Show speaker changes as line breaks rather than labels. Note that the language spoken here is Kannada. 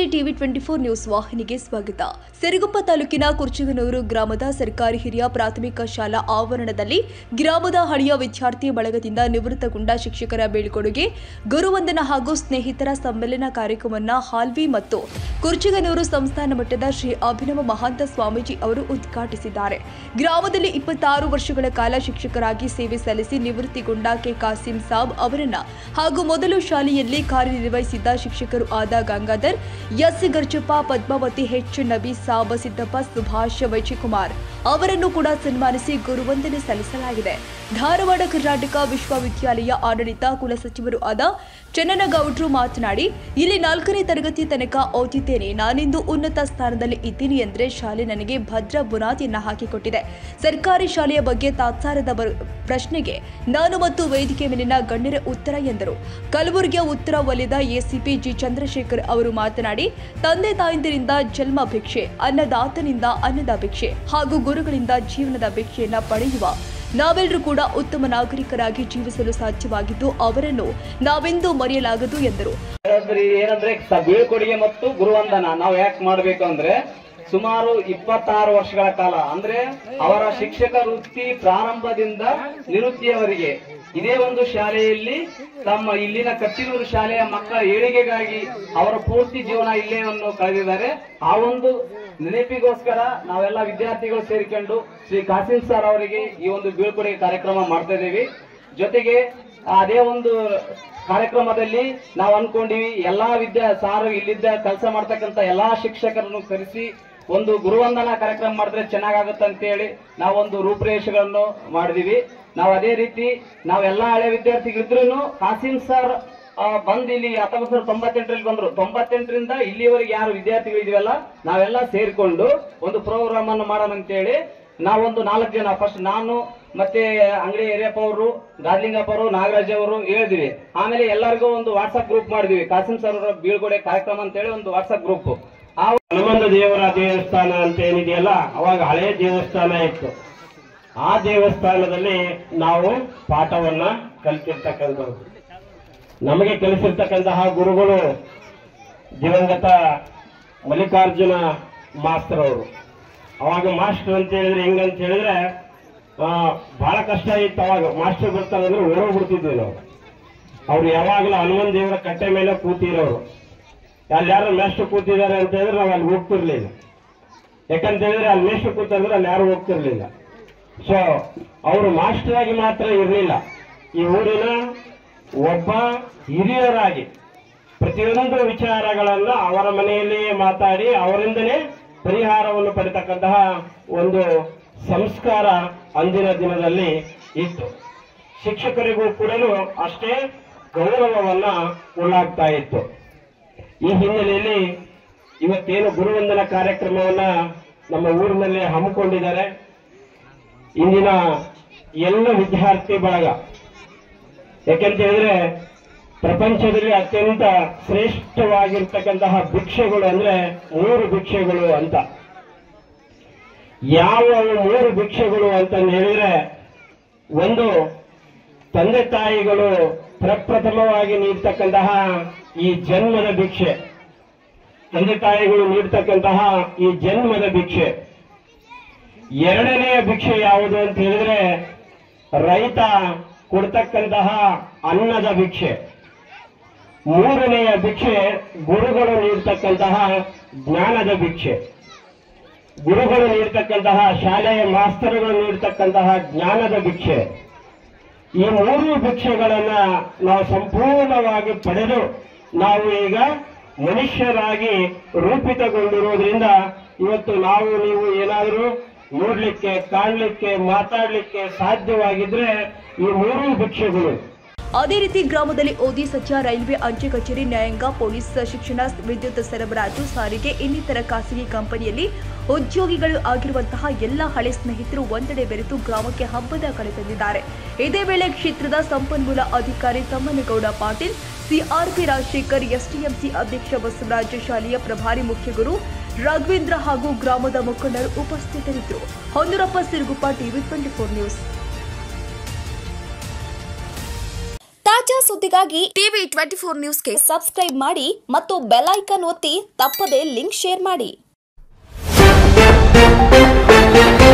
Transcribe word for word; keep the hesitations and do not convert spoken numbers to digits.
ಟಿವಿ ಟ್ವೆಂಟಿ ಫೋರ್ ನ್ಯೂಸ್ ವಾಹಿನಿಗೆ ಸ್ವಾಗತ. ಸಿರುಗುಪ್ಪ ತಾಲೂಕಿನ ಕುರ್ಚಿಗನೂರು ಗ್ರಾಮದ ಸರ್ಕಾರಿ ಹಿರಿಯ ಪ್ರಾಥಮಿಕ ಶಾಲಾ ಆವರಣದಲ್ಲಿ ಗ್ರಾಮದ ಹಳೆಯ ವಿದ್ಯಾರ್ಥಿ ಬಳಗದಿಂದ ನಿವೃತ್ತಗೊಂಡ ಶಿಕ್ಷಕರ ಬೀಳ್ಕೊಡುಗೆ, ಗುರುವಂದನ ಹಾಗೂ ಸ್ನೇಹಿತರ ಸಮ್ಮೇಳನ ಕಾರ್ಯಕ್ರಮವನ್ನು ಹಾಲ್ವಿ ಮತ್ತು ಕುರ್ಚಿಗನೂರು ಸಂಸ್ಥಾನ ಮಟ್ಟದ ಶ್ರೀ ಅಭಿನವ ಮಹಾಂತ ಸ್ವಾಮೀಜಿ ಅವರು ಉದ್ಘಾಟಿಸಿದ್ದಾರೆ. ಗ್ರಾಮದಲ್ಲಿ ಇಪ್ಪತ್ತಾರು ವರ್ಷಗಳ ಕಾಲ ಶಿಕ್ಷಕರಾಗಿ ಸೇವೆ ಸಲ್ಲಿಸಿ ನಿವೃತ್ತಿಗೊಂಡ ಕೆ ಕಾಸಿಂ ಸಾಬ್ ಅವರನ್ನ ಹಾಗೂ ಮೊದಲು ಶಾಲೆಯಲ್ಲಿ ಕಾರ್ಯನಿರ್ವಹಿಸಿದ್ದ ಶಿಕ್ಷಕರು ಆದ ಗಂಗಾಧರ್, ಎಸ್ ಗರ್ಜಪ್ಪ, ಪದ್ಮಾವತಿ, ಎಚ್ ನಬಿ ಸಾಬ್, ಸಿದ್ದಪ್ಪ, ಸುಭಾಷ್, ವೈಚಿಕುಮಾರ್ ಅವರನ್ನು ಕೂಡ ಸನ್ಮಾನಿಸಿ ಗುರುವಂದನೆ ಸಲ್ಲಿಸಲಾಗಿದೆ. ಧಾರವಾಡ ಕರ್ನಾಟಕ ವಿಶ್ವವಿದ್ಯಾಲಯ ಆಡಳಿತ ಕುಲಸಚಿವರು ಆದ ಚನ್ನನಗೌಡರು ಮಾತನಾಡಿ, ಇಲ್ಲಿ ನಾಲ್ಕನೇ ತರಗತಿ ತನಕ ಓದಿದ್ದೇನೆ. ನಾನಿಂದು ಉನ್ನತ ಸ್ಥಾನದಲ್ಲಿ ಇದ್ದೀನಿ ಎಂದರೆ ಶಾಲೆ ನನಗೆ ಭದ್ರ ಬುನಾದಿಯನ್ನ ಹಾಕಿಕೊಟ್ಟಿದೆ. ಸರ್ಕಾರಿ ಶಾಲೆಯ ಬಗ್ಗೆ ತಾತ್ಸಾರದ ಪ್ರಶ್ನೆಗೆ ನಾನು ಮತ್ತು ವೇದಿಕೆ ಮೇಲಿನ ಗಣ್ಯರ ಉತ್ತರ ಎಂದರು. ಕಲಬುರಗಿಯ ಉತ್ತರ ವಲಯದ ಎಸಿಪಿ ಜಿ ಚಂದ್ರಶೇಖರ್ ಅವರು ಮಾತನಾಡಿ, ತಂದೆ ತಾಯಂದಿರಿಂದ ಜನ್ಮ ಭಿಕ್ಷೆ, ಅನ್ನದಾತನಿಂದ ಅನ್ನದ ಭಿಕ್ಷೆ ಹಾಗೂ ಗುರುಗಳಿಂದ ಜೀವನದ ಭಿಕ್ಷೆಯನ್ನ ಪಡೆಯುವ ನಾವೆಲ್ಲರೂ ಕೂಡ ಉತ್ತಮ ನಾಗರಿಕರಾಗಿ ಜೀವಿಸಲು ಸಾಧ್ಯವಾಗಿದ್ದು ಅವರನ್ನು ನಾವೆಂದೂ ಮರೆಯಲಾಗದು ಎಂದರು.
ಏನಂದ್ರೆ ಬೀಳ್ಕೊಡುಗೆ ಮತ್ತು ಗುರುವಂದನ ನಾವು ಯಾಕೆ ಮಾಡಬೇಕು ಅಂದ್ರೆ, ಸುಮಾರು ಇಪ್ಪತ್ತಾರು ವರ್ಷಗಳ ಕಾಲ ಅಂದ್ರೆ ಅವರ ಶಿಕ್ಷಕ ವೃತ್ತಿ ಪ್ರಾರಂಭದಿಂದ ನಿವೃತ್ತಿಯವರೆಗೆ ಇದೇ ಒಂದು ಶಾಲೆಯಲ್ಲಿ ತಮ್ಮ ಇಲ್ಲಿನ ಕಚ್ಚಿನೂರು ಶಾಲೆಯ ಮಕ್ಕಳ ಏಳಿಗೆಗಾಗಿ ಅವರ ಪೂರ್ತಿ ಜೀವನ ಇಲ್ಲೇವನ್ನು ಕಳೆದಿದ್ದಾರೆ. ಆ ಒಂದು ನೆನಪಿಗೋಸ್ಕರ ನಾವೆಲ್ಲ ವಿದ್ಯಾರ್ಥಿಗಳು ಸೇರಿಕೊಂಡು ಶ್ರೀ ಕಾಸಿಂ ಸರ್ ಅವರಿಗೆ ಈ ಒಂದು ಬೀಳ್ಕೊಡುಗೆ ಕಾರ್ಯಕ್ರಮ ಮಾಡ್ತಾ ಇದ್ದೀವಿ. ಜೊತೆಗೆ ಅದೇ ಒಂದು ಕಾರ್ಯಕ್ರಮದಲ್ಲಿ ನಾವು ಅನ್ಕೊಂಡಿವಿ ಎಲ್ಲಾ ವಿದ್ಯಾ ಸಾರು ಇಲ್ಲಿದ್ದ ಕೆಲಸ ಮಾಡ್ತಕ್ಕಂಥ ಎಲ್ಲಾ ಶಿಕ್ಷಕರನ್ನು ಕರೆಸಿ ಒಂದು ಗುರುವಂದನಾ ಕಾರ್ಯಕ್ರಮ ಮಾಡಿದ್ರೆ ಚೆನ್ನಾಗಾಗುತ್ತೆ ಅಂತ ಹೇಳಿ ನಾವೊಂದು ರೂಪುರೇಷೆಗಳನ್ನು ಮಾಡಿದೀವಿ. ನಾವು ಅದೇ ರೀತಿ ನಾವೆಲ್ಲಾ ಹಳೆ ವಿದ್ಯಾರ್ಥಿಗಳಿದ್ರು ಕಾಸಿಂ ಸರ್ ಬಂದ್ ಇಲ್ಲಿ ಹತ್ತೊಂಬತ್ ನೂರ ತೊಂಬತ್ತೆಂಟರಲ್ಲಿ ಬಂದ್ರು. ತೊಂಬತ್ತೆಂಟರಿಂದ ಇಲ್ಲಿವರೆಗೆ ಯಾರು ವಿದ್ಯಾರ್ಥಿಗಳಿದೀವಲ್ಲ ನಾವೆಲ್ಲ ಸೇರಿಕೊಂಡು ಒಂದು ಪ್ರೋಗ್ರಾಮ್ ಅನ್ನು ಮಾಡೋಣ ಅಂತ ಹೇಳಿ ನಾವೊಂದು ನಾಲ್ಕು ಜನ, ಫಸ್ಟ್ ನಾನು ಮತ್ತೆ ಅಂಗಡಿ ಏರಿಯಪ್ಪ ಅವರು, ಗಾದ್ಲಿಂಗಪ್ಪ ಅವರು, ನಾಗರಾಜ್ ಅವರು ಹೇಳಿದ್ವಿ. ಆಮೇಲೆ ಎಲ್ಲರಿಗೂ ಒಂದು ವಾಟ್ಸ್ಆಪ್ ಗ್ರೂಪ್ ಮಾಡಿದ್ವಿ, ಕಾಸಿಂ ಸರ್ ಅವರ ಬೀಳ್ಕೊಡುಗೆ ಕಾರ್ಯಕ್ರಮ ಅಂತ ಹೇಳಿ ಒಂದು ವಾಟ್ಸ್ಆಪ್ ಗ್ರೂಪ್. ಆ
ಹನುಮಂತ ದೇವರ ದೇವಸ್ಥಾನ ಅಂತ ಏನಿದೆಯಲ್ಲ, ಅವಾಗ ಹಳೆಯ ದೇವಸ್ಥಾನ ಇತ್ತು. ಆ ದೇವಸ್ಥಾನದಲ್ಲಿ ನಾವು ಪಾಠವನ್ನ ಕಲಿತಿರ್ತಕ್ಕಂಥದ್ದು. ನಮಗೆ ಕಲಿಸಿರ್ತಕ್ಕಂತಹ ಗುರುಗಳು ದಿವಂಗತ ಮಲ್ಲಿಕಾರ್ಜುನ ಮಾಸ್ತರ್ ಅವರು. ಅವಾಗ ಮಾಸ್ಟರ್ ಅಂತ ಹೇಳಿದ್ರೆ ಹೆಂಗಂತ ಹೇಳಿದ್ರೆ ಬಹಳ ಕಷ್ಟ ಇತ್ತು. ಅವಾಗ ಮಾಸ್ಟರ್ ಬರ್ತಾರಂದ್ರೆ ಓಡೋಗ್ಬಿಡ್ತಿದ್ವಿ ನಾವು. ಅವ್ರು ಯಾವಾಗಲೂ ಹನುಮಂತ ದೇವರ ಕಟ್ಟೆ ಮೇಲೆ ಕೂತಿರೋರು. ಅಲ್ಲಿ ಯಾರು ಮೇಷ್ಟ್ರು ಕೂತಿದ್ದಾರೆ ಅಂತ ಹೇಳಿದ್ರೆ ನಾವು ಅಲ್ಲಿ ಹೋಗ್ತಿರ್ಲಿಲ್ಲ. ಯಾಕಂತ ಹೇಳಿದ್ರೆ ಅಲ್ಲಿ ಮೇಷ್ಟ್ರು ಕೂತಂದ್ರೆ ಅಲ್ಲಿ ಯಾರು ಹೋಗ್ತಿರ್ಲಿಲ್ಲ. ಸೊ ಅವರು ಮಾಸ್ಟರ್ ಆಗಿ ಮಾತ್ರ ಇರಲಿಲ್ಲ, ಈ ಊರಿನ ಒಬ್ಬ ಹಿರಿಯರಾಗಿ ಪ್ರತಿಯೊಂದು ವಿಚಾರಗಳನ್ನ ಅವರ ಮನೆಯಲ್ಲಿಯೇ ಮಾತಾಡಿ ಅವರಿಂದಲೇ ಪರಿಹಾರವನ್ನು ಪಡೆತಕ್ಕಂತಹ ಒಂದು ಸಂಸ್ಕಾರ ಅಂದಿನ ದಿನದಲ್ಲಿ ಇತ್ತು. ಶಿಕ್ಷಕರಿಗೂ ಕೂಡ ಅಷ್ಟೇ ಗೌರವವನ್ನ ಉಳ್ಳಾಗ್ತಾ ಇತ್ತು. ಈ ಹಿನ್ನೆಲೆಯಲ್ಲಿ ಇವತ್ತೇನು ಗುರುವಂದನ ಕಾರ್ಯಕ್ರಮವನ್ನ ನಮ್ಮ ಊರಿನಲ್ಲಿ ಹಮ್ಮಿಕೊಂಡಿದ್ದಾರೆ. ಇಂದಿನ ಎಲ್ಲ ವಿದ್ಯಾರ್ಥಿ ಬಳಗ, ಯಾಕೆಂತ ಹೇಳಿದ್ರೆ ಪ್ರಪಂಚದಲ್ಲಿ ಅತ್ಯಂತ ಶ್ರೇಷ್ಠವಾಗಿರ್ತಕ್ಕಂತಹ ಭಿಕ್ಷೆಗಳು ಅಂದ್ರೆ ಮೂರು ಭಿಕ್ಷೆಗಳು ಅಂತ. ಯಾವ ಮೂರು ಭಿಕ್ಷೆಗಳು ಅಂತ ಹೇಳಿದ್ರೆ, ಒಂದು ತಂದೆ ತಾಯಿಗಳು ಪ್ರಪ್ರಥಮವಾಗಿ ನೀಡ್ತಕ್ಕಂತಹ ಈ ಜನ್ಮದ ಭಿಕ್ಷೆ, ತಂದೆ ತಾಯಿಗಳು ನೀಡ್ತಕ್ಕಂತಹ ಈ ಜನ್ಮದ ಭಿಕ್ಷೆ. ಎರಡನೆಯ ಭಿಕ್ಷೆ ಯಾವುದು ಅಂತ ಹೇಳಿದ್ರೆ, ರೈತ ಕೊಡ್ತಕ್ಕಂತಹ ಅನ್ನದ ಭಿಕ್ಷೆ. ಮೂರನೆಯ ಭಿಕ್ಷೆ ಗುರುಗಳು ನೀಡ್ತಕ್ಕಂತಹ ಜ್ಞಾನದ ಭಿಕ್ಷೆ. ಗುರುಗಳು ನೀಡ್ತಕ್ಕಂತಹ, ಶಾಲೆಯ ಮಾಸ್ತರುಗಳು ನೀಡ್ತಕ್ಕಂತಹ ಜ್ಞಾನದ ಭಿಕ್ಷೆ. ಈ ಮೂರು ಭಿಕ್ಷೆಗಳನ್ನ ನಾವು ಸಂಪೂರ್ಣವಾಗಿ ಪಡೆದು ನಾವು ಈಗ ಮನುಷ್ಯರಾಗಿ ರೂಪಿತಗೊಂಡಿರೋದ್ರಿಂದ ಇವತ್ತು ನಾವು ನೀವು ಏನಾದರೂ ನೋಡ್ಲಿಕ್ಕೆ, ಕಾಣ್ಲಿಕ್ಕೆ, ಮಾತಾಡ್ಲಿಕ್ಕೆ ಸಾಧ್ಯವಾಗಿದ್ರೆ ಈ ಮೂರು ಭಿಕ್ಷೆಗಳು.
ಅದೇ ರೀತಿ ಗ್ರಾಮದಲ್ಲಿ ಓದಿ ಸಚಿವ ರೈಲ್ವೆ, ಅಂಚೆ ಕಚೇರಿ, ನ್ಯಾಯಾಂಗ, ಪೊಲೀಸ್, ಶಿಕ್ಷಣ, ವಿದ್ಯುತ್ ಸರಬರಾಜು, ಸಾರಿಗೆ ಇನ್ನಿತರ ಖಾಸಗಿ ಕಂಪನಿಯಲ್ಲಿ ಉದ್ಯೋಗಿಗಳು ಆಗಿರುವಂತಹ ಎಲ್ಲ ಹಳೆ ಸ್ನೇಹಿತರು ಒಂದೆಡೆ ಬೆರೆತು ಗ್ರಾಮಕ್ಕೆ ಹಬ್ಬದ ಕಳೆ ತಂದಿದ್ದಾರೆ. ಇದೇ ವೇಳೆ ಕ್ಷೇತ್ರದ ಸಂಪನ್ಮೂಲ ಅಧಿಕಾರಿ ತಮ್ಮನಗೌಡ ಪಾಟೀಲ್, ಸಿಆರ್ಪಿ ರಾಜಶೇಖರ್, ಎಸ್ಟಿಎಂಸಿ ಅಧ್ಯಕ್ಷ ಬಸವರಾಜ, ಶಾಲೆಯ ಪ್ರಭಾರಿ ಮುಖ್ಯ ಗುರು ರಾಘವೇಂದ್ರ ಹಾಗೂ ಗ್ರಾಮದ ಮುಖಂಡರು ಉಪಸ್ಥಿತರಿದ್ದರು. Honnurappa, Siruguppa, TV twenty four news.
ತಾಜಾ ಸುದ್ದಿಗಾಗಿ ಟಿವಿ ಟ್ವೆಂಟಿ ಫೋರ್ ನ್ಯೂಸ್ಗೆ ಸಬ್ಸ್ಕ್ರೈಬ್ ಮಾಡಿ ಮತ್ತು ಬೆಲ್ ಐಕಾನ್ ಒತ್ತಿ ತಪ್ಪದೇ ಲಿಂಕ್ ಶೇರ್ ಮಾಡಿ.